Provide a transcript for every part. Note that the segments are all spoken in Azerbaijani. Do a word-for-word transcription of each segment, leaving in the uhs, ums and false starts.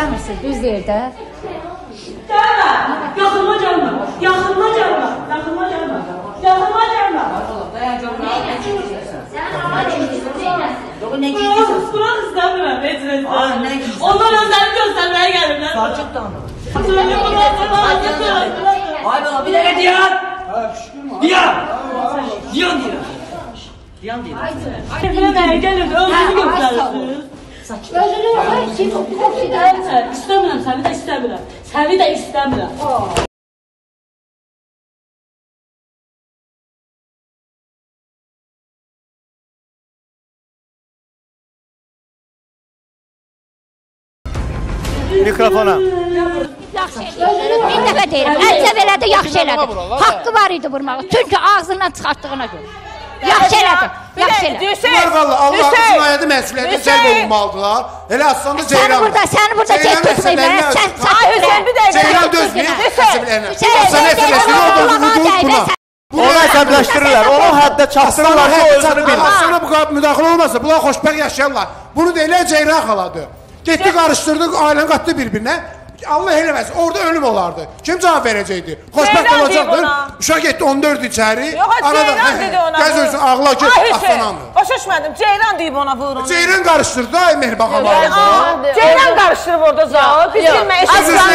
Eləmirsin, düz yerdə. Gəlmə, yaxınma gəlmə, yaxınma gəlmə, yaxınma gəlmə, yaxınma gəlmə. Dayan, görmə, nə giyirsən? Nə giyirsən? Bırak istəmirəm, heç nəsə. Onlar özləri göstərməyə gəlirlər. Sakit danı. Söyle bana, Ay bana, bir dəqiqə deyən. Deyən. Deyən deyən. Deyən deyən. Nəyə gəlirdi, özünü göstərirsiniz. Özünü yox, kim yox İstəmirəm, istəmirəm, səni də istəmirəm. Səni də istəmirəm. Mikrofona. Yaxşı elədi. Bir dəfə deyirəm, əlcəv elədi, yaxşı elədi. Haqqı var idi vurmağı, çünki ağzından çıxartdığına görə. Yaxşı elədi, yaxşı elədi. Bunlar valla Allah cinayəti məsuliyyəti cəlb olunmalıdırlar. Elə aslında Ceyran. Səni burada, səni burada get tutmayın. Ay Hüseyin bir dəqiqə. Ceyran dözməyir. Sən əsəbləşdirir, orada vurduğun buna. Onu əsəbləşdirirlər, onu həddə çatdırırlar ki, o özünü bilmir. Sana bu kadar müdaxilə olmasa, bunlar xoşbəxt yaşayarlar. Bunu da elə Ceyran xaladır. Getdi, qarışdırdı, ailəni qatdı bir-birinə. Allah eləməz, orada ölüm olardı. Kim cavab verəcəkdi? Xoşbəxt olacaqdır. Uşaq getdi on dörd içəri. Yox, Ceyran dedi ona. Gəz özün, ağla ki, aslanandır. Başa düşmədim, Ceyran deyib ona vur onu. Ceyran qarışdırdı, ay Mehriban xanım. Ceyran qarışdırıb orada zağı. Biz bilmək,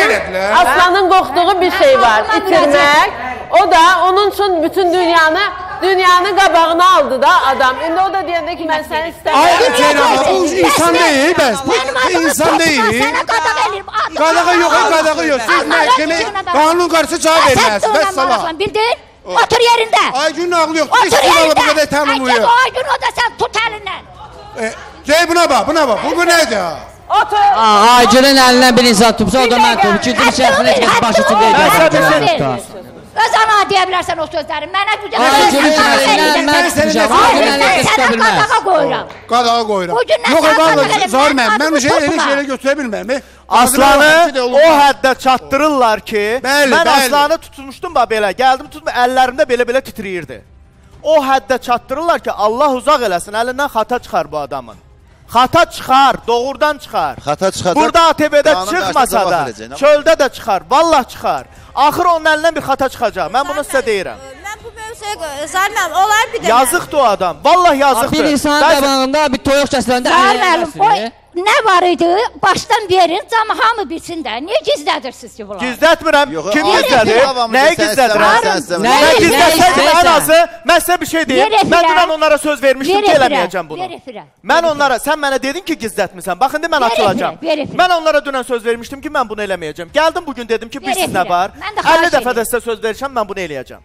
aslanın qorxduğu bir şey var, itirmək. O da onun üçün bütün dünyanı Dünyanın qabağına aldı da adam. İndi o da deyəndə ki, mən səni istəmirəm. Ay Ceyran, bu insan deyil, bəs. Bu insan deyil. Sənə qadağa verim. Qadağa yox, qadağa yox. Siz məhkəmə, qanun qarşısı cavab verməlisiniz. Bəs salam. Bildin? Otur yerində. Ay gün ağlı yoxdur. Otur yerində. Bu qədər tanımıyor. Ay gün o da sən tut əlindən. Cey, buna bax, buna bax. Bu nədir? Otur. Ay günün əlindən bir insan tutsa, o da mən tutub. İkinci bir şərfini heç kəs başı üçün deyil. Öz ana deyə bilərsən o sözləri. Mənə gücə Ay günün əlindən mən tutmuşam. Ay günün əlindən tutsa bilməz. Qadağa qoyuram. Qadağa qoyuram. Yox, vallahi zor mən. Mən bu şeyi elə şeylə götürə bilmərəm. Aslanı o həddə çatdırırlar ki, mən aslanı tutmuşdum bax belə, gəldim tutma, əllərimdə belə-belə titriyirdi. O həddə çatdırırlar ki, Allah uzaq eləsin, əlindən xata çıxar bu adamın. Xata çıxar, doğrudan çıxar. Xata çıxar. Burada A T V-də çıxmasa da, çöldə də çıxar, vallah çıxar. Axır onun əlindən bir xata çıxacaq. Mən bunu sizə deyirəm. Mən bu mövzuya zarmam, olar bir dənə. Yazıqdır o adam, vallah yazıqdır. Bir insanın qabağında bir toyuq kəsiləndə əlləməsin. Nə var idi? Başdan verin, camı hamı bilsin də. Niyə gizlədirsiniz ki bunlar? Gizlətmirəm. Kim gizlədir? Nəyi gizlədirəm? Nə gizlədirəm? Ən azı, mən sizə bir şey deyim. Mən dünən onlara söz vermişdim ki, eləməyəcəm bunu. Mən onlara, sən mənə dedin ki, gizlətmirsən. Bax, indi mən açılacam. Mən onlara dünən söz vermişdim ki, mən bunu eləməyəcəm. Gəldim bugün dedim ki, bilsiz nə var? əlli dəfə də sizə söz verişəm, mən bunu eləyəcəm.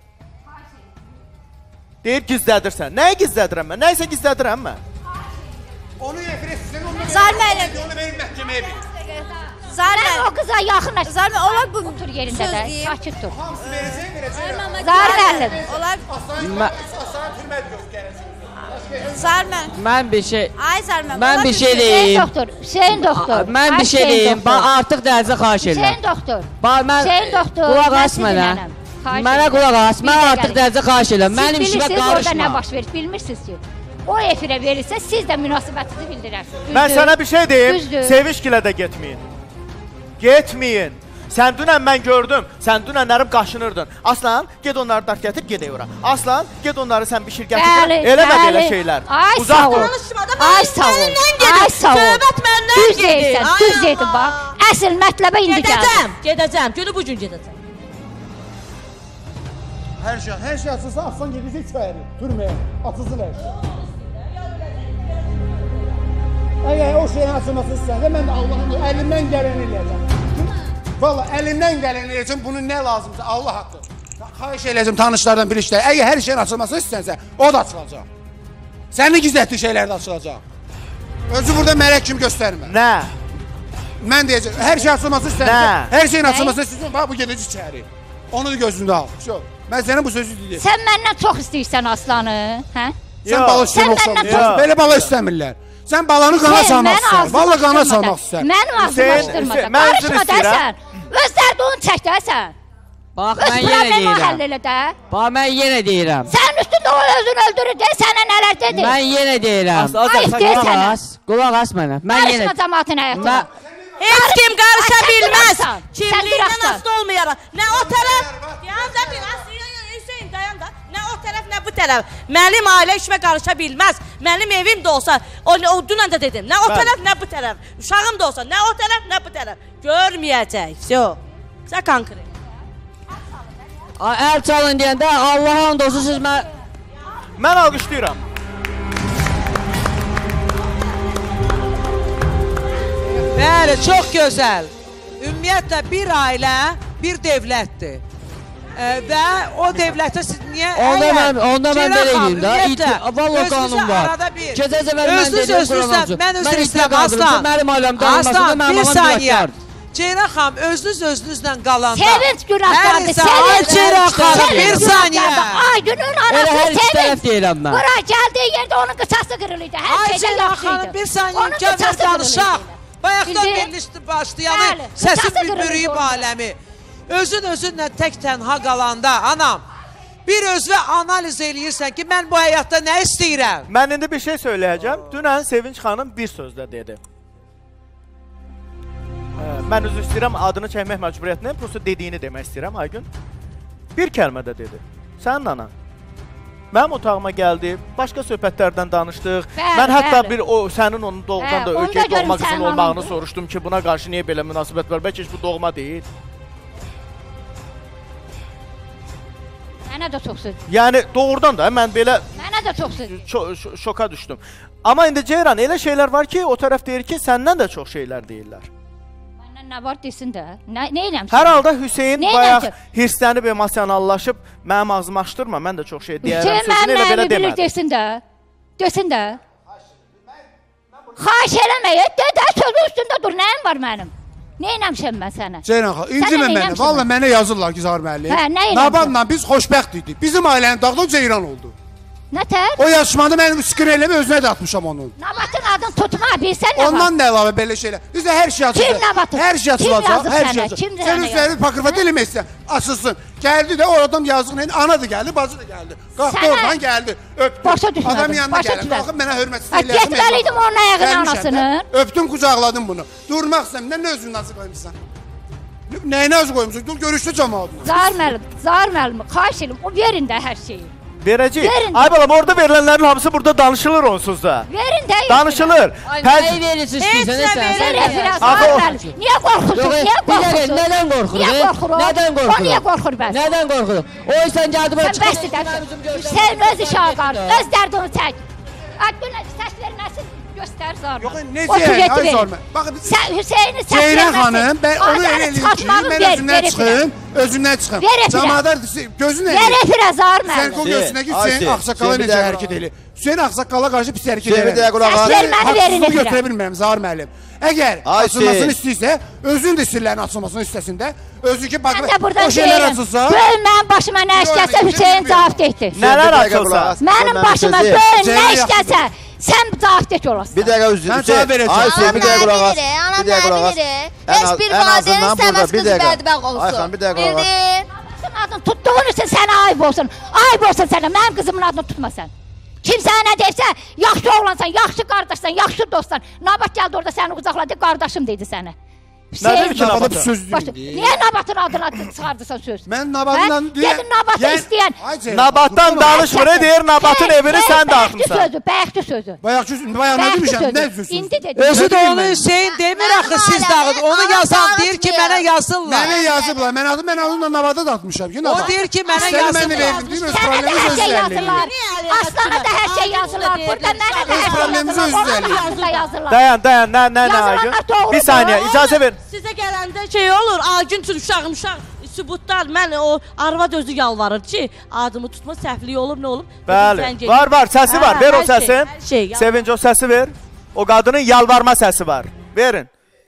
Deyir, gizlədirsən. Nəyi gizlədirəm mən? Nəyisə gizlədirəm mən? Onu efirəsizdən, Zarmə elə. Onu verin məhkəməyə bir. Zarmə. Mən o qıza yaxınlaş. Zarmə, olar bu otur yerində də. Sakit dur. Hamısı verəcək, verəcək. Zarmə. Olar. Aslanı türmədir göstərəcək. Zarmə. Mən bir şey... Ay Zarmə. Mən bir şey deyim. Hüseyin doktor. Hüseyin doktor. Mən bir şey deyim. Artıq dənizə xahiş edirəm. Hüseyin doktor. Hüseyin doktor. Qulaq as mənə. Mənə qulaq as. Mən artıq dənizə xahiş edirəm. Mənim işimə qarışma. Siz bilirsiniz orada nə baş verir, bilmirsiniz ki. O efirə verirsə, siz də münasibətinizi bildirərsiniz. Mən sənə bir şey deyim, Sevişkilə də getməyin. Getməyin. Sən dünən mən gördüm, sən dünənlərim qaşınırdın. Aslan, ged onları dart gətir, gedək ora. Aslan, ged onları sən bişir gətir. Eləmə belə şeylər. Ay sağ ol. Ay sağ ol. Ay sağ ol. Söhbət məndən düz deyirsən, düz deyirsən bax. Əsl mətləbə indi gəldim. Gedəcəm, gedəcəm, günü bu gün gedəcəm. Hər şey, hər şey açılsa, aslan gedəcək içəri, türməyə, atılsın hər şey. Əgər o şeyin açılması istəyəndə, mən də Allah'ın əlimdən gələni eləyəcəm. Valla, əlimdən gələni eləyəcəm, bunun nə lazımsa, Allah haqqı. Xahiş eləyəcəm tanışlardan bir işlər. Əgər hər şeyin açılması istəyənsə, o da açılacaq. Sənin gizlətdiyi şeylər də açılacaq. Özü burada mələk kimi göstərmə. Nə? Mən deyəcəm, hər şey açılması istəyənsə, hər şeyin açılması istəyənsə, bax bu gedəcək içəri. Onu da gözündə al. Mən sənə bu sözü deyəcəm. Sən məndən çox istəyirsən aslanı, hə? Sən bala istəmirsən, belə bala istəmirlər. Sən balanı qana salmaq istəyir. Valla qana salmaq istəyir. Mənim ağzılaşdırmadan. Qarışma dəsən. Öz dərdini çək dəsən. Bax, mən yenə deyirəm. Bax, mən yenə deyirəm. Sənin üstündə o özünü öldürür de, sənə nələr dedi? Mən yenə deyirəm. Ayıq deyir sənə. Qulaq as, qulaq as mənə. Qarışma cəmatın həyatına. Heç kim qarışa bilməz. Kimliyindən Kimliyindən asılı olmayaraq. Nə o tərəf, yalnız da bir Hüseyin dayan da. Nə o tərəf, nə bu tərəf. Mənim ailə işimə qarışa bilməz. Mənim evim də olsa, o, o dünən də dedim. Nə o tərəf, nə bu tərəf. Uşağım da olsa, nə o tərəf, nə bu tərəf. Görməyəcək. Vəsə. Sən konkret. Əl çalın deyəndə Allaha and olsun siz mən... Mən alqışlayıram. Bəli, çox gözəl. Ümumiyyətlə bir ailə, bir devlətdir. E, və o devlətə siz niyə... Onda mən, onda mən belə edeyim da. Ümumiyyətlə, Valla qanun var. Gecə zəvəl mən dedim Quran mən üzr istəyəm, Aslan. Mənim ailəmdə Aslan, bir saniyə. Ceyran xanım, özünüz özünüzlə qalanda... Sevinç günahlardır, sevinç. Ay Ceyran xanım, bir saniyə. Ay günün arası Elə hər iki tərəf sevinç. deyiləm mən. Bura gəldiyi yerdə onun qıçası qırılıydı. Hər Ay şeydən Ceyran yaxşıydı. xanım, bir saniyə Onun imkan ver qıçası danışaq. qırılıydı. Bayaqdan Bildin? birləşdi başlayanı, Bəli, səsin qıçası bir qırılıydı bürüyüb onun. aləmi. Özün özünlə tək tənha qalanda, anam, bir özvə analiz eləyirsən ki, mən bu həyatda nə istəyirəm? Mən indi bir şey söyləyəcəm. Dünən Sevinç xanım bir sözlə dedi. Mən üzr istəyirəm, adını çəkmək məcburiyyətini, prosto dediyini demək istəyirəm, Aygün. Bir kəlmədə dedi. Sənin anan. Mənim otağıma gəldi, başqa söhbətlərdən danışdıq. Bəli, mən hətta bəli. bir o sənin onun doğudan Hə, da onu da ögey görüm doğma qızın sənin olmağını anandır. soruşdum ki, buna qarşı niyə belə münasibət var? Bəlkə heç bu doğma deyil. Mənə də çox söz. Yəni doğrudan da mən belə Mənə də çox söz. şo şo şoka düşdüm. Amma indi Ceyran elə şeylər var ki, o tərəf deyir ki, səndən də çox şeylər deyirlər. Məndən nə var desin də. Nə nə eləmişəm? Hər halda Hüseyn Nə bayaq eləmişəm? hirslənib emosionallaşıb mənim ağzımı açdırma, mən də çox şey deyərəm Hüseyn sözünü mənim elə belə nəyimi bilir demədi. desin də. Desin də. Xahiş eləməyə, de də sözün üstündə dur. Nəyim var mənim? Nə eləmişəm mən sənə? Ceyran xanım, incimə Sənə nə məni. eləmişəm Valla mən? mənə yazırlar ki, Zahir müəllim. Hə, nə eləmişəm? Nabanla biz xoşbəxt idik. Bizim ailənin dağda o Ceyran oldu. Nətər? O yarışmada mənim skrinləmi özünə də atmışam onun. Nabatın adını tutma, bilsən nə var? Ondan da əlavə belə şeylər. Bizdə hər şey açılacaq. Kim Nabatı? Hər şey Kim açılacaq. yazıb Hər sənə? şey açılacaq. Kim Sən sənə üzərini pakrifat eləməksən, açılsın. Gəldi də o adam yazığın, ana da gəldi, bacı da gəldi. Qalxdı Sənə- oradan gəldi, öpdü. Başa düşmədim, Adam yanına başa gəldi, düşmədim. qalxıb mənə hörmətsiz Ha, eləyəsin. getməliydim onun ayağının anasının. Öpdüm, qucaqladım bunu. Durmaq istəmirəm, nə özünü nasıl qoymuşsan? Nəyinə öz qoymuşsun? Dur görüşdü cəmaatına. Zahir müəllim, Zahir müəllim, xahiş edirəm, o verin də hər şeyi. Verəcək. Verin. Ay balam, orada verilənlərin hamısı burada danışılır onsuz da. Verin də. Danışılır. Ay Pəc- nəyi verirsin istəyirsən, Heç nə sən? Verin biraz Axı Zahir o- müəllim. Niyə qorxursun? Yox, Niyə bir dəqiqə, qorxursun? nədən qorxur? Niyə be? qorxur o? Nədən O qorxur? niyə qorxur bəs? Nədən qorxur? O sən gəldi bura Sən bəsdir də. Sən öz işə qar, öz dərdini çək. Adına səs verməsin, göstər Zahir. Yox, müəllim. necə O yəni? süjeti Ay verin. Zahir müəllim. Baxın, Sən Hüseyni səs Ceyran verməsin. xanım, ben onu Adını elə eləyim ki, çıxartmağı mən ver, özümdən ver çıxım, özümdən çıxım. Ver efirə. Cəmaatlar gözün Ver eləyir. efirə Zahir Sən müəllim. qol görsünə ki, Ay, Hüseyin şey, Ağsaqqala şey, bir necə dəqiqə hərəkət eləyir. Hüseyin Ağsaqqala qarşı pis hərəkət Şey, bir eləyir. dəqiqə qulaq Səs as. verməni verin Haqsızlıq efirə. götürə bilmirəm Zahir müəllim. Əgər Ay, açılmasını şey. istəyirsə, özün də sirlərin açılmasını istəsində, özü ki, bax, Sən də buradan o şeylər deyirəm. açılsa, Göy mənim başıma nə işləsə Hüseyin cavab deydi. Nələr Bir dəqiqə qulaq açılsa. as. Mənim Sən başıma sözü- göy nə Ceyran işləsə sən cavab deyəcək olasın. Bir dəqiqə üzr Mən Hüseyin. cavab verəcəm. Ay Hüseyin, bir dəqiqə qulaq as. Anam Bir dəqiqə qulaq as. bilir. Ən Heç az- bir ən valideyn azından istəməz burada, bir qızı dəqiqə. bədbəxt olsun. Ayxan, bir dəqiqə qulaq as. Bildin? Qızın adını tutduğun üçün sənə ayıb olsun. Ayıb olsun sənə, mənim qızımın adını tutmasan. Kim sənə nə deyirsə, yaxşı oğlansan, yaxşı qardaşsan, yaxşı dostsan. Nabat gəldi orada səni qucaqladı, qardaşım dedi sənə. Nədir ki, Nabata Nabatı? bir söz Başı, deyim. niyə Nabatın adını çıxardırsan söz? Mən Nabatdan Hə? Dedin Nabatı istəyən. Nabatdan danışmır, deyir Nabatın evini sən Bayaqçı dağıtmısan. sözü, bayaqçı sözü. Bayaq bayaq nə Bayaqçı demişəm? Nə sözü. sözü? İndi dedi. Özü də Nə onu deyim mən? Hüseyin demir Mən axı siz ailəmi- dağıt. Onu Anam yazan deyir ki dağıtmıyor. mənə yazsınlar. Mənə yazıblar. Mən adım mən onunla Nabata da atmışam ki, O Nabat. deyir ki mənə Sən yazsınlar. məni verdin, deyim, öz Sənə də problemimizi hər şey özü yazırlar. əlləyin. Aslana da hər şey yazırlar. Burada mənə də hər şey problemimizi yazırlar. özü Ona da əlləyin. haqqında yazırlar. Dayan, dayan, nə, nə, nə Yazılanlar Aygün? doğrudur. Bir saniyə, icazə ver. Sizə gələndə şey olur, Aygün üçün uşağım, uşaq sübutlar, mən o arvad özü yalvarır ki, adımı tutma, səhvliyi olur, nə olur? Bəli, var, var, səsi var, Hə, ver o hər şey, səsin. hər şey, yalvar- Sevinç, o səsi ver. O qadının yalvarma səsi var. Verin,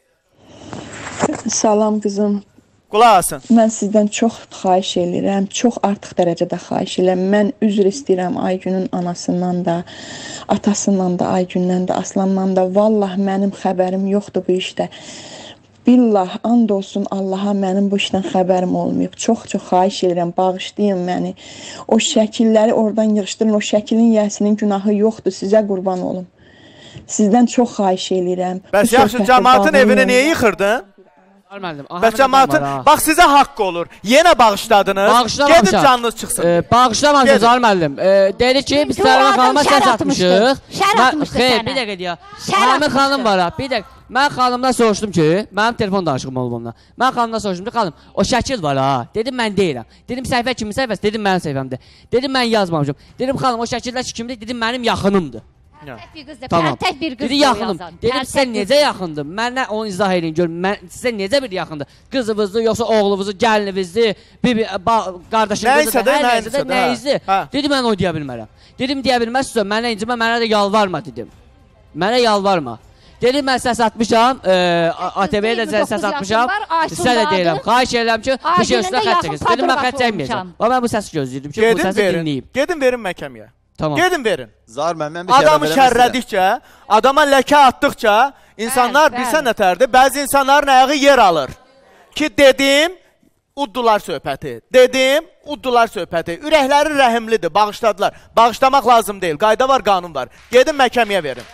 Salam qızım. qulaq asın. Mən sizdən çox xahiş edirəm, çox artıq dərəcədə xahiş edirəm. Mən üzr istəyirəm Aygünün anasından da, atasından da, Aygündən də, Aslandan da. Vallah mənim xəbərim yoxdur bu işdə. Billah, and olsun Allaha mənim bu işdən xəbərim olmayıb. Çox-çox xahiş edirəm, bağışlayın məni. O şəkilləri oradan yığışdırın, o şəkilin yəsinin günahı yoxdur, sizə qurban olum. Sizdən çox xahiş eləyirəm. Bəs yaxşı, cəmaatın evini niyə yıxırdın? Bəs cəmaatın, bax sizə haqqı olur. Yenə bağışladınız, gedin canınız çıxsın. Bağışlamadınız Zalim müəllim. Dedi ki, biz Sərvan xanıma səs atmışıq. Şər atmışdı Xeyr, sənə. bir dəqiqə deyək. Həmin xanım var ha, bir dəqiqə. Mən xanımdan soruşdum ki, mənim telefon danışığım olub onunla. Mən xanımdan soruşdum ki, xanım, o şəkil var ha. Dedim, mən deyirəm. Dedim, səhifə kimin səhifəsi? Dedim, mənim səhifəmdir. Dedim, mən yazmamışım. Dedim, xanım, o şəkillər kimdir? Dedim, mənim yaxınımdır. Tamam. Tək bir qız dedi, yaxınım. Dedim, sən necə yaxındır? Mənə onu izah edin, görüm. Sizə necə bir yaxındır? Qızınızdır, yoxsa oğlunuzdur, gəlinizdir, qardaşınızdır, hər nəyizdir, nəyizdir? Dedim, mən o deyə bilmərəm. Dedim, deyə bilməzsə, mənə incimə, mənə də yalvarma, dedim. Mənə yalvarma. Dedim, mən səs atmışam, A T V-yə də səs atmışam, sizə də deyirəm, xahiş edirəm ki, bir şey üstünə xət çəkin. Dedim, mən xət çəkməyəcəm. Mən bu səsi gözləyirdim ki, bu səsi dinləyim. Gedin verin məhkəməyə. Tamam. Gedin verin. Zar mən mən bir şey adamı şərrədikcə, adama ləkə atdıqca insanlar bilsə nətərdir? Bəzi insanların ayağı yer alır. Ki dedim, uddular söhbəti. Dedim, uddular söhbəti. Ürəkləri rəhimlidir, bağışladılar. Bağışlamaq lazım deyil. Qayda var, qanun var. Gedin məhkəməyə verin.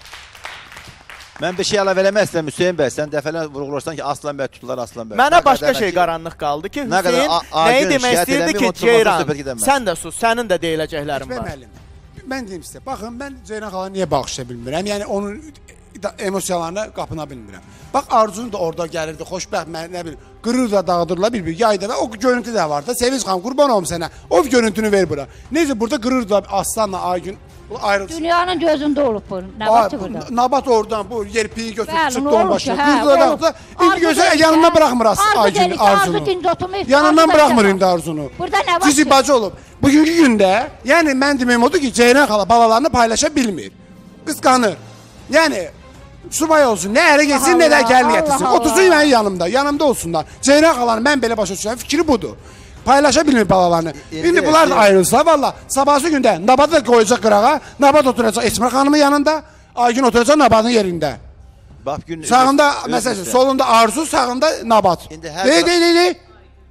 Mən bir şey əlavə eləmək istəyirəm Hüseyin bəy. Sən dəfələr vurğularsan ki, Aslan bəy tutular, Aslan bəy. Mənə başqa şey qaranlıq qaldı ki, Hüseyin nəyi demək istəyirdi ki, Ceyran, sən də sus, sənin də deyiləcəklərin var. Mən deyim sizə, baxın, mən Ceyran xalanı niyə bağışlaya bilmirəm? Yəni, onun emosiyalarına qapına bilmirəm. Bax, Arzun da orada gəlirdi, xoşbəxt, mən nə bilim, qırır da dağıdırlar bir-bir, yayda və o görüntü də var da, Sevinç xanım, qurban olum sənə, o görüntünü ver bura. Necə, burada qırır da Aslanla Aygün ayrılsın. Dünyanın gözündə olub bu, Nabat burada. Nabat oradan, bu yerpiyi götürüb, çıxdı onun başına, qırdı da dağıtdı, indi gözə yanından bıraxmır Aygün, Arzunu. Yanından bıraxmır indi Arzunu. Burada nə var ki? Cici bacı olub. Bugünkü gündə, yəni mən deməyim odur ki, Ceyran xala balalarını paylaşa bilmir. Qısqanır. Yəni, subay olsun, nə ərə geçsin, nə də gəlin yetirsin. Otursun mənim yanımda, yanımda olsunlar. Ceyran xalanı mən belə başa düşürəm, fikri budur. Paylaşa bilmir balalarını. İndi bunlar da ayrılsa, valla, sabahsı gündə Nabatı da qoyacaq qırağa, Nabat oturacaq Esmer xanımın yanında, Aygün oturacaq Nabatın yerində. Sağında, məsələn, solunda Arzu, sağında Nabat. Dey, dey, dey, dey.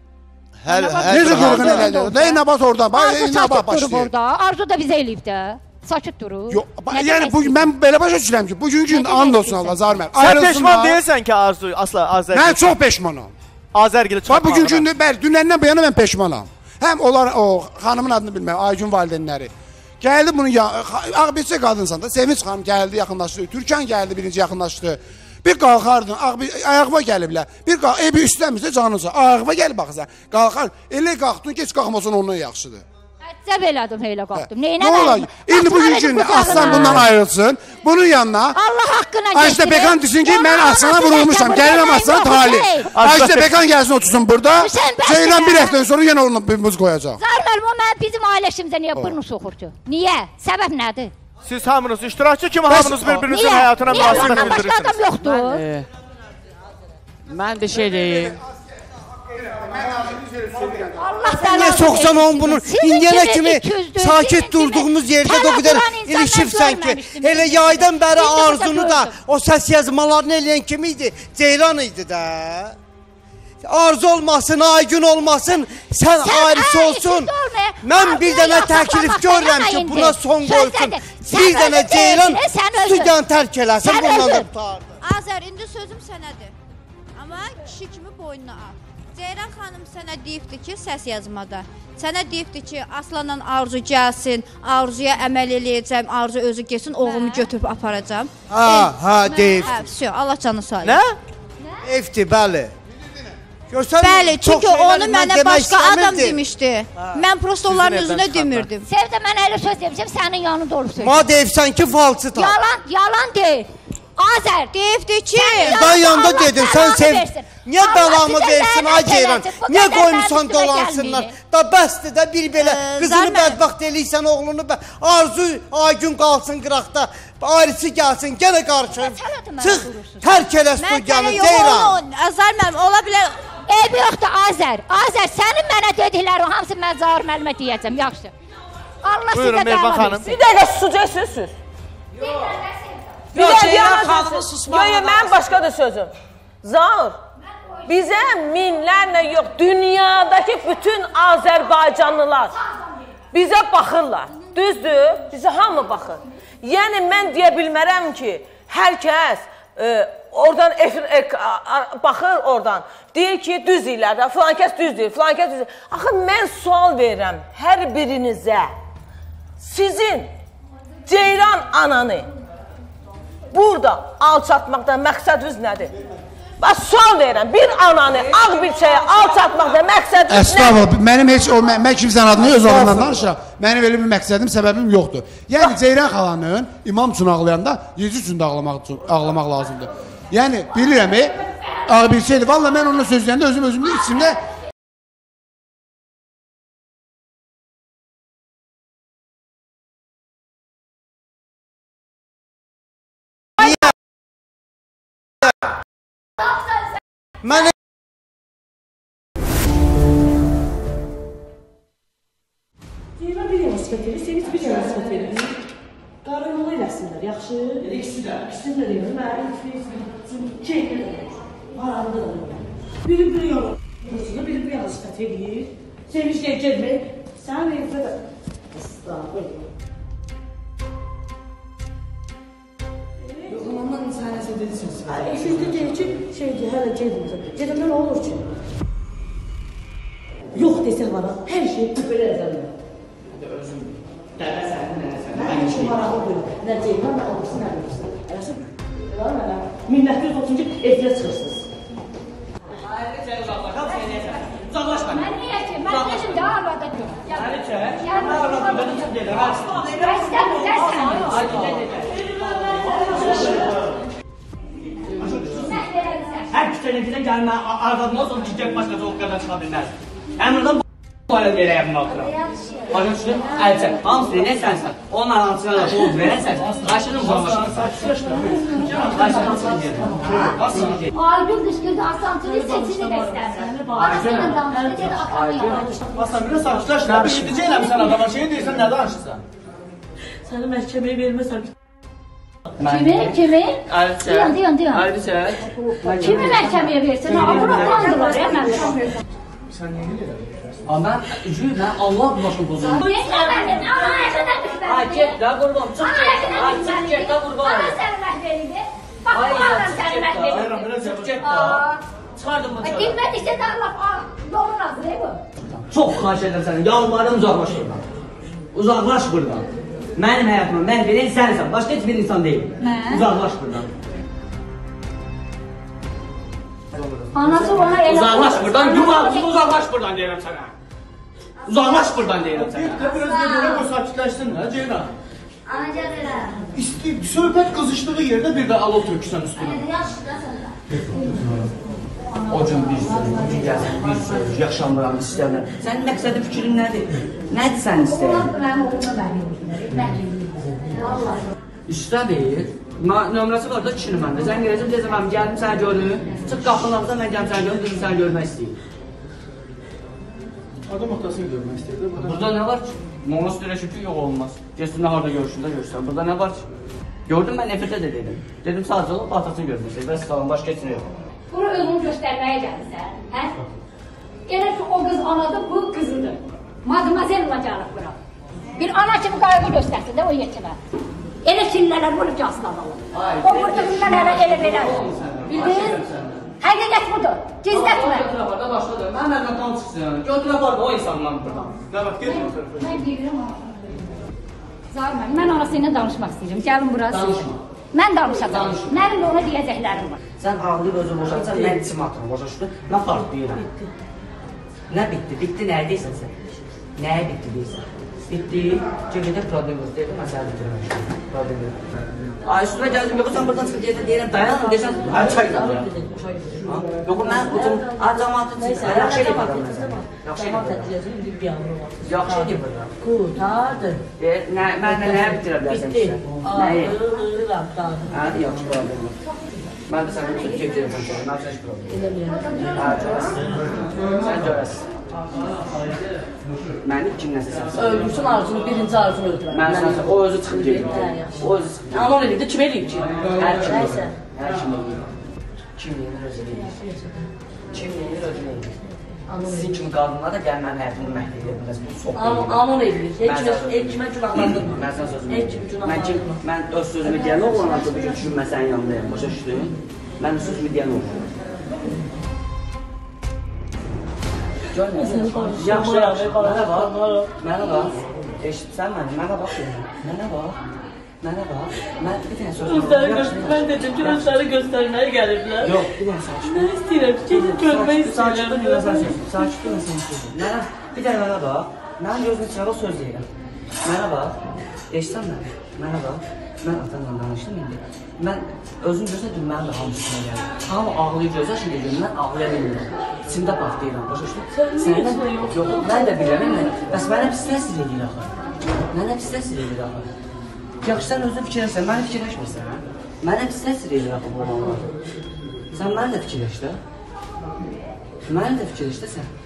Necə qırğın elədir? Dey, Nabat orada, Arzu sakit durub orada, Arzu da bizə eləyib də. Sakit durur. Yəni, mən belə başa düşürəm ki, bugünkü gün and olsun Allah, Zarmər. Sən peşman deyilsən ki, Arzu, asla Azər. Mən çox peşmanam. Azərgili çox bugün gündə, bəli, dünlərindən bu yana mən peşmanam. Həm onlar, o, xanımın adını bilməm, Aygün valideynləri. Gəldi bunun, Ağbirçə qadınsan da, Sevinç xanım gəldi, yaxınlaşdı, Türkan gəldi, birinci yaxınlaşdı. Bir qalxardın, ayağıma gəliblər, bir qalx, evi üstləmirsə canınsa, ayağıma gəlib baxırsan, qalxar, elə qalxdın, geç qalxmasın ondan yaxşıdır. Əcəb elədim, elə qalxdım. Nə olar? İndi bugün gündə Aslan bundan ayrılsın, bunun yanına Allah haqqına Ajda Pekan desin ki, mən Aslana vurulmuşam, gəlirəm Aslana talih. Ajda Pekan gəlsin otursun burada, Ceylan bir həftən sonra yenə onu bir muz qoyacaq. Zarmər, o mən bizim ailəşimizə niyə burnu soxur ki? Niyə? Səbəb nədir? Siz hamınız, iştirakçı kimi hamınız bir-birinizin həyatına münasibət bildirirsiniz. Niyə? Başqa adam yoxdur. Mən bir şey deyim. Niye soksan on bunu? İndiyene kimi sakit durduğumuz yerde de o kadar ilişirsen ki. Hele yaydan beri Arzunu da o ses yazmalarını eleyen kimiydi? Ceylan'ıydı da. Arzu olmasın, Aygün olmasın, sen ayrısı olsun. Ben bir tane teklif görürüm ki buna son koysun. Bir tane Ceylan stüdyan terk eləsin, bundan da tutardı. Azər, indi sözüm sənədir. Amma kişi kimi boynuna al. Ceyran xanım sənə deyibdir ki, səs yazmada. Sənə deyibdir ki, Aslanla Arzu gəlsin, Arzuya əməl eləyəcəm, Arzu özü gəlsin, oğlumu götürüb aparacam. Ha, ha, deyibdir. Hə, всё, Allah canı sağ olsun. Nə? Deyibdir, bəli. Bəli, çünki onu mənə başqa adam demişdi. Mən prosto onların özünə demirdim. Sevdə, mən elə söz demişəm, sənin yanında olub söyləyəm. Ma deyibsən ki, falçı ta. Yalan, yalan deyil. Azər, deyibdi ki, ben yanında dedim, sen sev. Niye belamı versin ay Ceyran? Niye koymuşsan dolansınlar? Da bəsdir də bir belə qızını bədbaxt eləysən, oğlunu bə... Arzu Aygün qalsın qıraqda, ayrısı gəlsin, gene qarşı. Çıx, tərk elə stüdyanı Ceyran. Azər mənim, ola bilər... Eybi yoxdur Azər. Azər, sənin mənə dediklərin hamısı mən Zahir müəllimə deyəcəm, yaxşı. Allah sizə davam etsin. Bir dəqiqə susacaqsınız siz. Bir dəqiqə, yox, yox, mənim başqa da sözüm. Zahir, bizə minlərlə yox, dünyadakı bütün Azərbaycanlılar bizə baxırlar. Düzdür, bizə hamı baxır. Yəni mən deyə bilmərəm ki, hər kəs e, oradan efir, e, baxır oradan, deyir ki, düz deyirlər də, filan kəs düz deyir, filan kəs düz deyir. Axı mən sual verirəm hər birinizə, sizin Ceyran ananı burada alçatmaqda məqsədiniz nədir? Bax, sual verirəm, bir ananı ağ bir şeyə alçatmaqda məqsədiniz nədir? Əstağfurullah, mənim heç o, mən, mən kimsən adını öz adından danışıram. Mənim elə bir məqsədim, səbəbim yoxdur. Yəni, Ceyran xalanın imam üçün ağlayanda Yezi üçün də ağlamaq, ağlamaq lazımdır. Yəni, bilirəm, e, ağ bir şeydir. Valla mən onunla sözləyəndə özüm özümdə içimdə Mən Ceyran bir yana sifət verir, Sevinç bir yana sifət verir. Qarı yolu eləsinlər, yaxşı? İkisi də. İkisi də deyir, mənim keyfim paramda da deyir. Biri bir yana, biri bir yana sifət verir. Sevinç deyir, gelmək, sən verirsə də. Estağfurullah. Ondan sənəsə dedirsiniz. Eşitdə deyir ki, şey deyir, hələ gedimizə. Gedimdə nə olur ki? Yox desək var, hər şey belə əzəlir. Özüm, dəvə sənin, nənə sənin. Mən heç maraqlı buyur. Nə Ceyran, nə olursun, nə olursun. Eləsin, var mənə. min doqquz yüz otuzuncu evliyə çıxırsınız. Hayır, sən uzaqlaş, hamı seni neyəsən. Uzaqlaş mənə. Mən niyə ki? Mən dedim də arvada dur. Səni çək. Mən arvada mənim üçün deyirəm. Hər küçənəkidən gəlmə, arvadından sonra ki, gəl başqa soğuqlardan çıxa bilməz. Əmrdən bu ayıl verəyəm bunu oturam. Başa düşdün, əl çək. Hamısını nə sənsən? Onun arancına da boğuz verəsən, qaşını uzaqlaşın. Qaşını uzaqlaşın. Aygün qışqırdı, asansörü seçini də istərsən. Arasıyla danışdı, dedi atamı yaramışdı. Basan, biraz sakitləş, nə bir idicə eləmişsən adama, şey deyirsən, nə danışırsan? Səni məhkəməyə verməsən. Kimi, kimi? Əl çək. Diyan, diyan, diyan. Əl çək. Kimi məhkəməyə versin? Abuna qandılar, ya mən. Sən niyə gedirəm? Mən, üzüyü, mən Allah başını bozulur. Niyə səbəbin? Ana əşədən düşmədin. Ay, get də qurban, çıx get. Ay, çıx get də qurban. Ana sərmət verildi. Bax, bu adam sərmət verildi. Çıx get də. Çıxardım mı çıxardım? Dinmədiksə də Allah yolun azdır, bu. Çox xahiş edirəm səni, yalvarım uzaqlaş buradan. Uzaqlaş buradan. Mənim həyatımı məhv edən sənsən, başqa heç bir insan deyil. Mən? Uzaqlaş buradan. Anası ona elə... Uzaqlaş buradan, yuvaqsız uzaqlaş buradan deyirəm sənə. Uzaqlaş buradan deyirəm sənə. Git də biraz gedərək o sakitləşsin, hə Ceyran? Ana gəlirəm. Söhbət qızışdığı yerdə bir də alov tökürsən üstünə. Yaxşı da sənə. O gün bir söz, bugün gəlsən, bir söz, yaşamıram, istəyirəm. Sənin məqsədin, fikrin nədir? Nədir sənin istəyirəm? Mənim oğluma mənim İstədir. Nömrəsi var da kişinin məndə. Sən gələcəm, deyəcəm, mən gəldim səni görüm. Çıx qapının ağzına, mən gəldim səni görüm, dedim səni görmək istəyir. Adam atasını görmək istəyirdi. Burada nə var ki? Monos deyirək ki, yox olmaz. Geçsin, harada görüşün də görüşsən. Burada nə var ki? Gördüm, mən nefrət də dedim. Dedim, sadəcə olub, atasını görmək istəyir. Bəs qalan, başqa heç nə yox. Bunu özünü göstərməyə gəlirsən, hə? Gəlir ki, o qız anadır, bu qızıdır. Mademoiselle olacaq bura. Bir ana kimi qayğı göstərsin də o yetimə. Elə killələr bunu caslanalım. O burada killələrə elə belə. Bildiniz? Həqiqət budur. Gizlətmə. Götürə var da başladır. Mən məndən tam çıxsın. Götürə var da o insandan buradan. Nə vaxt gedin o tərəfə? Mən deyirəm ona. Zahir mən anası ilə danışmaq istəyirəm. Gəlin burası. Danışma. Mən danışacağım. Mənim də ona deyəcəklərim var. Sən ağlayıb özü boşalsan, mən içim atırım, boşaşdı. Nə fark deyirəm? Nə bitdi? Bitdi, nəyə deyirsən sən? Nəyə bitdi deyirsən? Bitdi, cəbədə problem yox, deyirəm, mən səni bitirməmişdim. Problem yox. Ay, üstümə gəldim, yox, sən buradan çıxıb deyirəm, deyirəm, dayanın, deyirsən, hər çay dayanım. Yox, mən uzun, az zamanı çıxıb, yaxşı edib adam mən sənə. Yaxşı edib adam. Yaxşı edib adam. Qurtardı. Mən nəyə bitirə bilərsən sizə? Nəyə? Ağlayıram, dağılır. Hə, yaxşı, problem yox. Mən də sənə bütün keyf deyirəm sənə, mən heç problem. Hə, görəsən. Sən görəsən. Məni kim nəsə sən? Öldürsün arzunu, birinci arzunu öldürəm. Mən sənə, o özü çıxıb gedir. O özü çıxıb gedir. Anan eləyib də kim eləyib ki? Hər kim Nəysə. eləyir. Hər kim eləyir. Kim eləyir özü eləyir. Kim eləyir özü eləyir. Sizin kimi qadınlar da gəlin mənim həyatımı məhv edir. Bu çox deyil. Anon edilir. Heç kimə günahlandırma. Mən sənə sözümü Heç kimi günahlandırma. Mən öz sözümü deyən oğlan artıq bir gün düşün mən sənin yanındayım. Başa düşdün? Mən öz sözümü deyən oğlan. Yaxşı, yaxşı. Mənə bax. Mənə bax. Eşitsən məni? Mənə bax. Mənə bax. Mənə bax. Mən bir dənə sözüm var. Mən dedim ki, özləri göstərməyə gəliblər. Yox, bir dənə sakin. Nə istəyirəm? Gedib görmək istəyirəm. Sakin dur, sakin dur, sən sözüm. Mənə, bir dənə mənə bax. Mənim gözümə çırağı söz deyirəm. Mənə bax. Eşitsən məni? Mənə bax. Mən atamla danışdım indi. Mən özüm göstərdim, mənim də hamısına gəlir. Hamı ağlayır, göz yaşı deyir, mən ağlaya bilmirəm. İçimdə partlayıram, başa düşdün? Səndən yox. Yox, mən də bilirəm. Bəs mənə pis təsir edir axı. Mənə pis təsir edir axı. Yaxşı, sən özün fikirləşsən, mənə fikirləşmirsən, hə? Mənə pis təsir edir axı bu olanlar. Sən mənə də fikirləş də. Mənə də fikirləş də sən.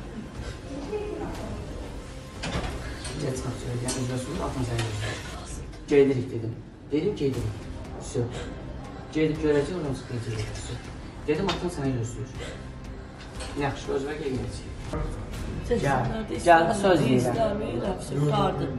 Gəl çıxaq söyle, gəl üzrəsiniz, atın səni gözlər. Geydirik dedim. Dedim geydirik. Söv. Geydib görəcək, oradan sıxıyacaq. Söv. Dedim atın səni gözləyir. Yaxşı, özümə qeyrəcək. Gəl, gəl də söz deyirəm.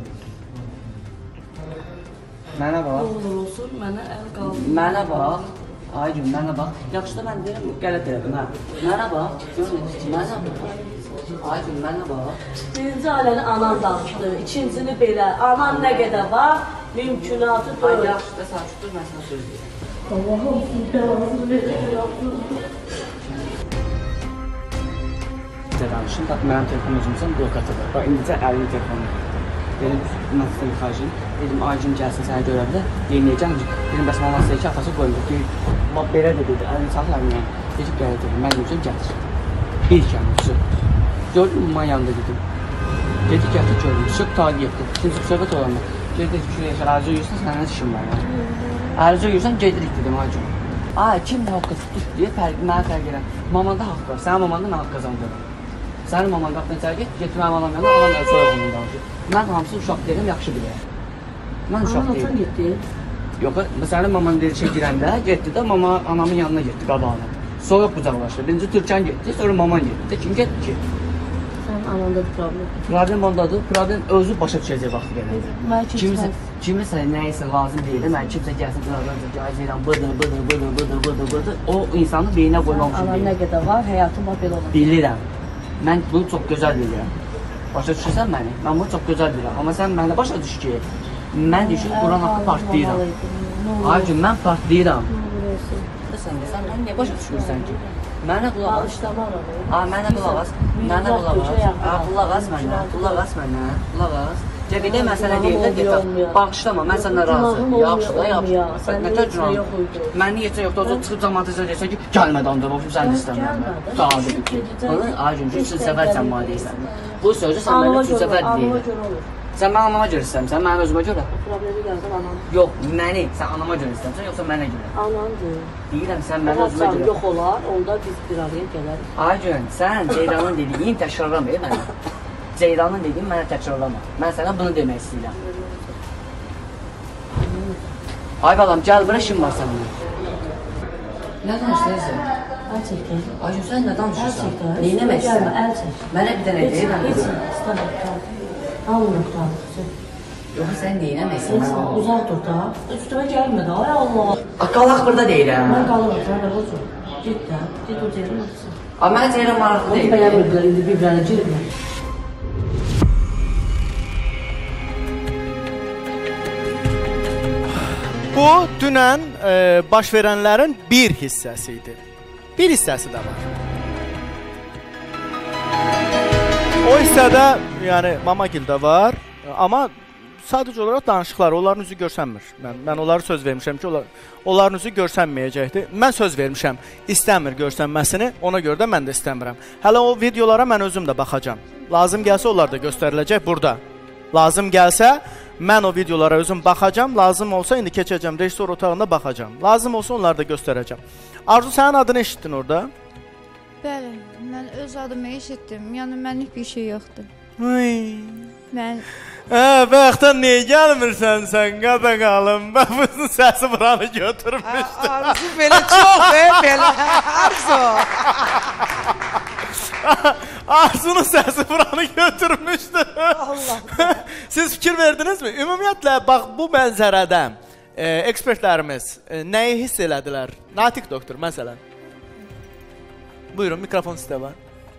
Mənə bax. Olur olsun, mənə əl qaldı. Mənə bax. Ay gün, mənə bax. Yaxşı da mən deyirəm, qələt elədim, hə. Mənə bax. Görmədin, mənə bax. Ay gün, mənə bax. Birinci ailəni anam danışdı, ikincini belə. Anam nə qədər var, mümkünatı deyil. Ay yaxşı da sakin dur, mən sana söz deyirəm. Allah'ım, siz belanızı verin, yaptınız. Bizə danışın, bax, mənim telefonum özümüzün blokatıdır. Bax, indicə əlini telefonum. Dedim, mən sizə yıxacım. Dedim, Aycım gəlsin səni görə bilər. Deyinləyəcəm. Dedim, bəs mama sizə ki, atası qoyulur. Deyim, bax, belə də dedi, əlini salır əlinə. Deyib, gəlir dedim, mən deyəcəm, gəlir. Bir kəlməsi. Gördüm, mamanın yanında dedim. Dedi, gətir gördüm, sık tali yetdi. İkinci söhbət olanlar. Dedi, ki, ərizə yürürsən, səndən işim var. Ərizə yürürsən, gedirik dedim, Aycım. Ay, kim nə haqq qazanır deyə mənə fərq edən. Mamanda haqq var, sənin mamanda mən haqq qazandım. Sənin maman qapını içəri get, get mənim anam yanına, anam əl soyaq ondan danışır. Mən hamısı uşaq deyirəm, yaxşı bilirəm. Mən uşaq deyirəm. Anam getdi? Yox, sənin maman dedi şey girəndə, getdi də mama anamın yanına getdi qabağına. Soyuq qucaqlaşdı. Birinci Türkan getdi, sonra maman getdi. Kim getdi ki? Sənin anandadır problem. Problem ondadır, problem özü başa düşəcək vaxtı gələcək. Kimisə nəyisə lazım deyil, mən kimsə gəlsin, gəlsin, bıdır, bıdır, bıdır, bıdır, bıdır, bıdır. O insanı beyinə qoymamışım deyil. Anam nə qədər var, həyatım var, belə olur. Bilirəm. Mən bunu çox gözəl bilirəm. Başa düşürsən məni? Mən bunu çox gözəl bilirəm. Amma sən mənə başa düş ki, mən düşün, buran haqqı partlayıram. Ay gün, mən partlayıram. Sən də, sən mənə niyə başa düşmürsən ki? Mənə qulaq as. Ay, mənə qulaq as. Mənə qulaq as. Ay, qulaq as mənə. Qulaq as mənə. Qulaq as. Cəbidə mən sənə deyim də, deyəm, bağışlama, mən səndən razıyım. Yaxşı da, yaxşı. Nə tər günahım? Mən niyə yoxdur, o çıxıb zamanatızda deyəsən ki, gəlmədən onda, baxım, sən də istəmirəm. Daha deyim. Ay gün, üçün səfər sən mənə deyirsən. Bu sözü sən mənə üçün səfər deyirəm. Sən mən anama görə istəmirsən, mənim özümə görə? Problemi gəldim anam. Yox, məni, sən anama görə istəmirsən, yoxsa mənə görə? Anamdır. Deyirəm, sən mənə özümə görə. Yox olar, onda biz bir araya gələrik. Ay gün, sən Ceyranın dediyin təkrarlama, mənə. Ceyranın dediyin mənə təkrarlama. Mən sənə bunu demək istəyirəm. Ay balam, gəl, bura işim var səninlə. Nə danışdırırsan? Əl çəkdir. Ay gün, sən nə danışırsan? Əl çəkdir. Neynəmək istəyirəm? Əl çək. Mənə bir dənə deyir, mən Heç, heç, istəməm. Alın tutalım. Yox, sən neynəmək istəyirəm? Uzaq dur da. Üstümə gəlmə də, ay Allah. Qalaq burada deyirəm. Mən qalırım, sən də olsun. Git də, git o Ceyran otursun. A, mənə Ceyran maraqlı deyil. Onu bəyənmirdilər, indi bir-birinə girmir. Bu, dünən e, baş verənlərin bir hissəsi idi. Bir hissəsi də var. O hissədə, yəni, Mamagildə var, amma sadəcə olaraq danışıqlar, onların üzü görsənmir. Mən, mən onları söz vermişəm ki, onlar, onların üzü görsənməyəcəkdir. Mən söz vermişəm, istəmir görsənməsini, ona görə də mən də istəmirəm. Hələ o videolara mən özüm də baxacam. Lazım gəlsə, onlar da göstəriləcək burada. Lazım gəlsə, mən o videolara özüm baxacam, lazım olsa indi keçəcəm, rejissor otağında baxacam. Lazım olsa onları da göstərəcəm. Arzu, sənin adını eşitdin orada? Bəli, mən öz adımı eşitdim. Yəni mənlik bir şey yoxdur. Hıy. Mən Hə, bəxtən niyə gəlmirsən sən, qada qalım? Mən bunun səsi buranı götürmüşdüm. Arzu belə çox, e, belə. Arzu. Arzunun səsi buranı götürmüşdü. Allah. Siz fikir verdinizmi? Ümumiyyətlə, bax, bu mənzərədə e, ekspertlərimiz e, nəyi hiss elədilər? Natiq doktor, məsələn. Buyurun, mikrofon sizdə var.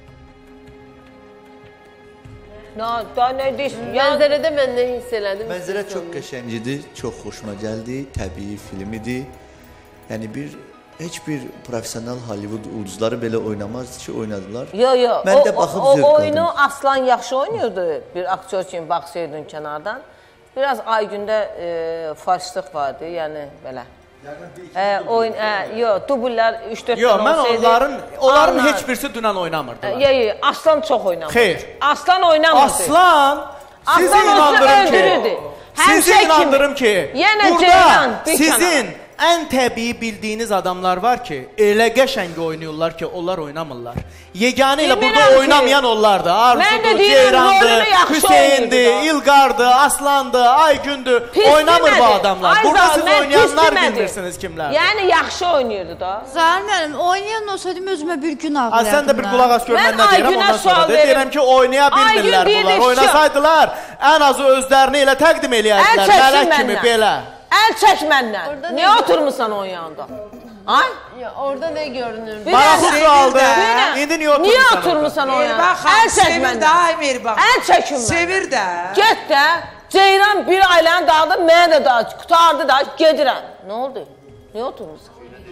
Daha nə deyirsin? Mənzərədə mən nə hiss elədim? Mənzərə çox qəşəngidir, çox xoşuma gəldi, təbii film idi. Yəni bir, heç bir profesional Hollywood ulduzları belə oynamaz ki, oynadılar. Yox, yox, Mən də baxıb o, zövq o aldım. oyunu Aslan yaxşı oynuyordu, bir aktör kimi baxsaydın kənardan. Biraz Aygündə e, farşlıq vardı, yəni belə. Ee, oyun, e, yo, dubullar üç dörd Yox, mən onların, onların heç birisi dünən oynamırdılar. Yox, yox, Aslan çox oynamırdı. Xeyr. Aslan oynamırdı. Aslan, sizi inandırım ki, sizi inandırım ki, burada sizin ən təbii bildiyiniz adamlar var ki, elə qəşəng oynayırlar ki, onlar oynamırlar. Yeganə ilə burada oynamayan onlardır. Arzudur, Ceyrandır, Hüseyndir, İlqardır, Aslandır, Aygündür. Oynamır bu adamlar. Burada siz oynayanlar bilmirsiniz kimlər. Yəni yaxşı oynayırdı da. Zahir müəllim, oynayan olsaydım özümə bir gün ağlayardım. Sən də bir qulaq as gör mən nə deyirəm ondan sonra. Deyirəm ki, oynaya bilmirlər bunlar. Oynasaydılar, ən azı özlərini elə təqdim eləyərdilər. Mələk kimi belə. Əl çək məndən. Niyə oturmuşsan onun yanında? Ay? Ya orada ne görünür? Maraqlı sualdı. İndi niyə oturmuşsan? Niyə oturmuşsan onun yanında? Əl çək məndən. Əl çəkin məndən. Sevir də. Get də. Ceyran bir ailəni dağıdı, mənə də dağıdı. Qutardı da, gedirəm. Nə oldu? Niyə oturmuşsan?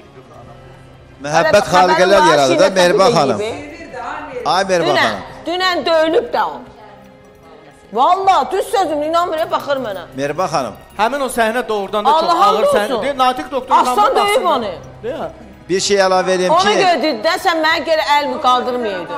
Məhəbbət xaliqələr yaradı da Mehriban xanım. Ay Mehriban xanım. Dünən döyülüb də o. Valla, düz sözüm, inanmıraya baxır mənə. Mehriban xanım. Həmin o səhnə doğrudan da çox ağır səhnədir. Natiq doktorundan Aslan döyüb onu. Bir şey əlavə edeyim ki... Ona görə dedilər, sən mənə görə əlimi qaldırmayaydın.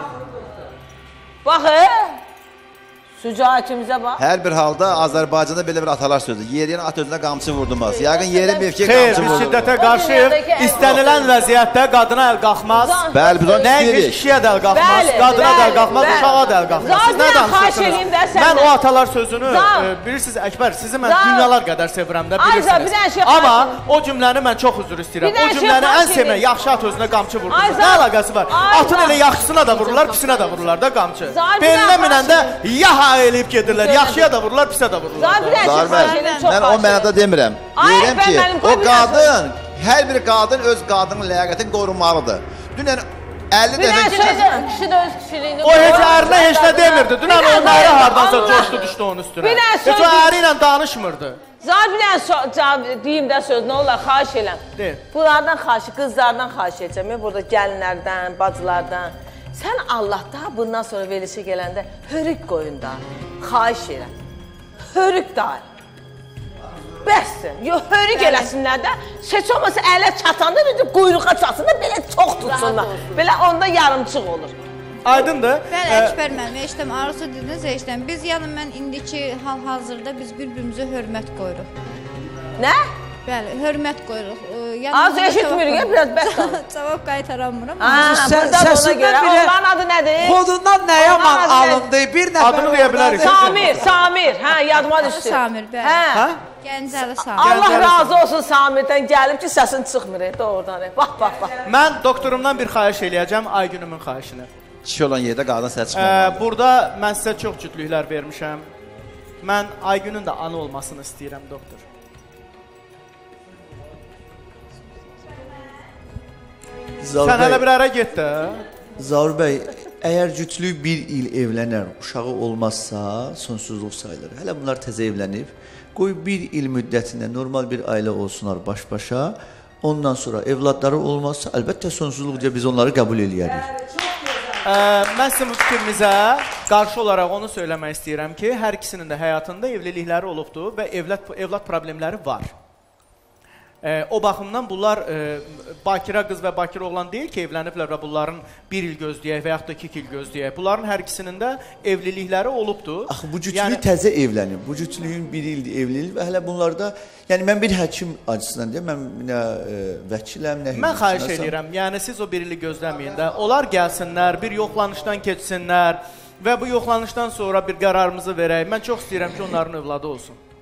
Bax, sücaətimizə bax. Hər bir halda Azərbaycanda belə bir atalar sözü. Yeriyin at özünə qamçı vurdurmaz. Yəqin yerin mevkiyə qamçı vurdurmaz. Xeyr, biz şiddətə qarşıyıq. İstənilən vəziyyətdə qadına əl qalxmaz. Bəli, biz onu istəyirik. Nəinki kişiyə də əl qalxmaz, qadına da əl qalxmaz, uşağa da əl qalxmaz. Siz nə danışırsınız? Mən o atalar sözünü, bilirsiniz Əkbər, sizi mən dünyalar qədər sevirəm də, bilirsiniz. Amma o cümləni mən çox üzr istəyirəm. O cümləni ən sevmə, yaxşı at özünə qamçı vurdurmaz. Nə əlaqəsi var? Atın elə yaxşısına da vururlar, pisinə də vururlar da qamçı. Belinə minəndə yaha eləyib gedirlər. Yaxşıya da vururlar, pisə də vururlar. Mən o mənada demirəm. Deyirəm ki, o qadın, hər bir qadın öz qadının ləyaqətini qorunmalıdır. Dünən əlli dənə kişi də öz kişiliyini... O heç ərinə heç nə demirdi. Dünən onun əri hardansa coşdu düşdü onun üstünə. Heç o əri ilə danışmırdı. Zar bir dənə deyim də söz, nə olar, xahiş eləm. Bunlardan xahiş, qızlardan xahiş edəcəm. Burada gəlinlərdən, bacılardan. Sən Allahda bundan sonra verilişə gələndə hörük qoyun da, xahiş elə. Hörük da. Bəsdir. Yox, hörük eləsinlər də, heç olmasa ələ çatanda, quyruğa çatsında belə çox tutsunlar. Belə onda yarımçıq olur. Aydındır. Bəli, Əkbər müəllim, eşitəm, arzu dediniz, eşitəm. Biz, yəni mən indiki hal-hazırda biz bir-birimizə hörmət qoyuruq. Nə? Bəli, hörmət qoyuruq. Az eşitmirik, biraz bəs qalır. Cavab qaytaramıram. Səsindən bile onların adı nədir? Kodundan nə yaman alındı? Bir nəfər adını deyə bilərik. Samir, Samir. Hə, yadıma düşdü. Samir, bəli. Gəncəli Samir. Allah razı olsun Samirdən gəlib ki, səsin çıxmır. Doğrudan. Bax, bax, bax. Mən doktorumdan bir xahiş eləyəcəm, Aygünümün xahişini. Kişi olan yerdə qadın səs çıxmamalıdır. Burada mən sizə çox cütlüklər vermişəm. Mən Aygünün də ana olmasını istəyirəm, doktor. Sən hələ bir ərə get də. Zaur bəy, əgər cütlük bir il evlənər, uşağı olmazsa sonsuzluq sayılır. Hələ bunlar təzə evlənib. Qoy bir il müddətində normal bir ailə olsunlar baş-başa. Ondan sonra evladları olmazsa, əlbəttə sonsuzluq deyə biz onları qəbul eləyərik. Mən sizin bu fikrimizə qarşı olaraq onu söyləmək istəyirəm ki, hər ikisinin də həyatında evlilikləri olubdur və evlad problemləri var. O baxımdan bunlar bakirə qız və bakirə oğlan deyil ki, evləniblər və bunların bir il gözləyək və yaxud da iki il gözləyək. Bunların hər ikisinin də evlilikləri olubdur. Axı, bu cütlük təzə evlənib. Bu cütlüyün bir ildir evlilik və hələ bunlarda, yəni mən bir həkim acısından deyəm, mən nə vəkiləm, nə hüquqçunasam. Mən xahiş edirəm, yəni siz o bir ili gözləməyin də, onlar gəlsinlər, bir yoxlanışdan keçsinlər və bu yoxlanışdan sonra bir qərarımızı verək. Mən çox istəyirəm ki, onların övladı olsun.